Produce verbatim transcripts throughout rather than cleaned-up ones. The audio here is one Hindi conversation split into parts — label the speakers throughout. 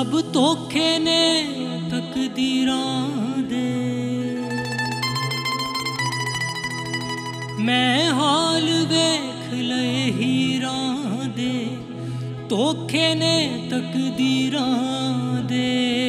Speaker 1: सब धोखे ने तकदीरां दे, मैं हाल वेख लए हीरां दे, धोखे ने तकदीरां दे।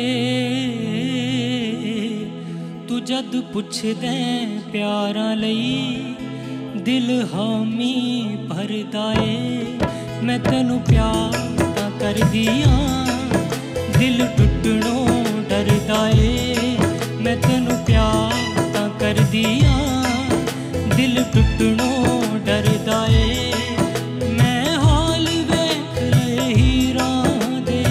Speaker 1: तू जद पुछदे प्यारां लई दिल हामी भरदा ए, मैं तेनू प्यार तां करदियां दिल टुटणों डरदा ए, मैं तेनू प्यार तां करदियां दिल टुटणों डरदा ए। मैं हाल वेख लए हीरां दे।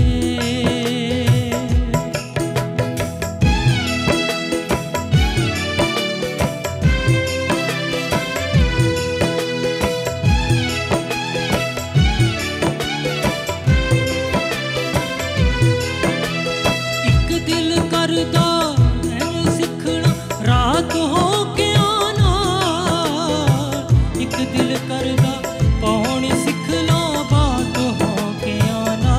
Speaker 1: एक दिल करदा मैनू सिखना रात हो के आना, एक दिल करदा पौनी सिख लो बात हो के आना।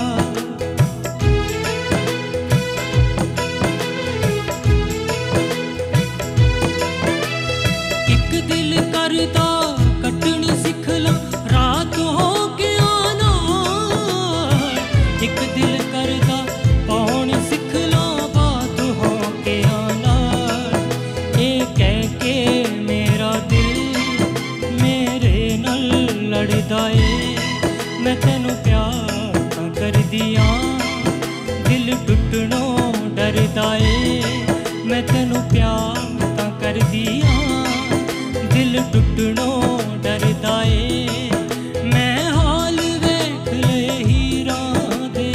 Speaker 1: एक दिल करदा कटनी सिख लो रात हो के आना, एक दिल करदा पौनी सिख लो बात हो के आना। ए कह के मेरा दिल मेरे नल लड़दा ए, मैं तेनू प्यार तां करदियां दिल टुटणों डरदा ए, मैं तेनू प्यार तां करदियां दिल टुटणों डरदा ए। मैं हाल वेख लए हीरां दे।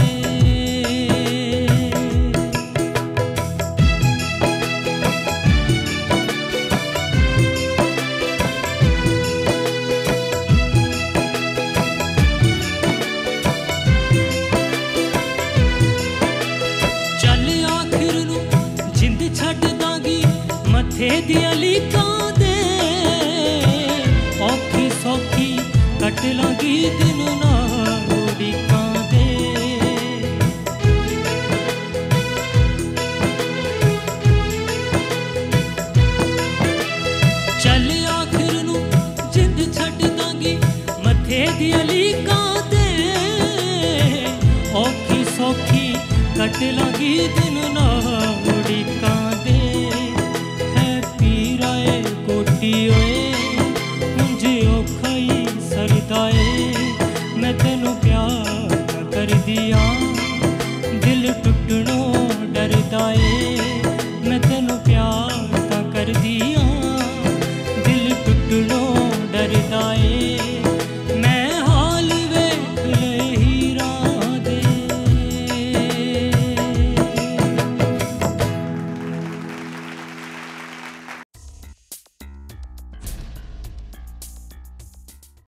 Speaker 1: चल आखिर नू जिंद छड्ड दांगी मथे दियां लीकां दे, औखी सौखी कट लांगी दिन नाल उड़ीकां दे। चल आखिर नू जिंद छड्ड दांगी मथे दियां लीकां दे, औखी सौखी कट लांगी दिन नाल उड़ीकां दे। है पीरा ए कोटी ओए मुंजे औखा ही सरदा ए, मैं तेनू प्यार तां करदियां